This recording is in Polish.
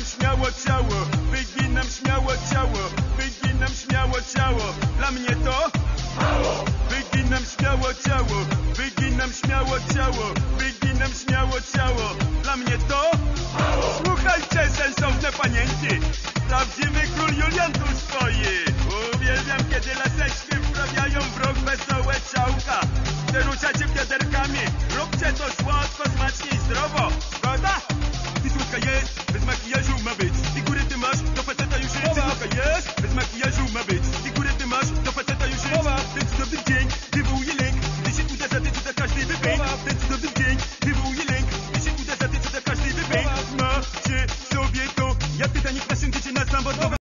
śmiało ciało, wyginam śmiało ciało, wyginam śmiało ciało. Dla mnie to mało. Wyginam śmiało ciało, wyginam śmiało ciało, wyginam śmiało ciało. Dla mnie to mało. Słuchajcie, sensowne panienki, prawdziwy król Julian tu stoi. Uwielbiam, kiedy laseczki wprawiają w rok wesołe ciałka. Gdy ruszacie wiaderkami, róbcie to słodko, smacznie i zdrowo. Zgoda? Ty słodka jest, bez makijażu ma być. I góry ty masz, do faceta już jest. Ty słodka jest, bez makijażu ma być.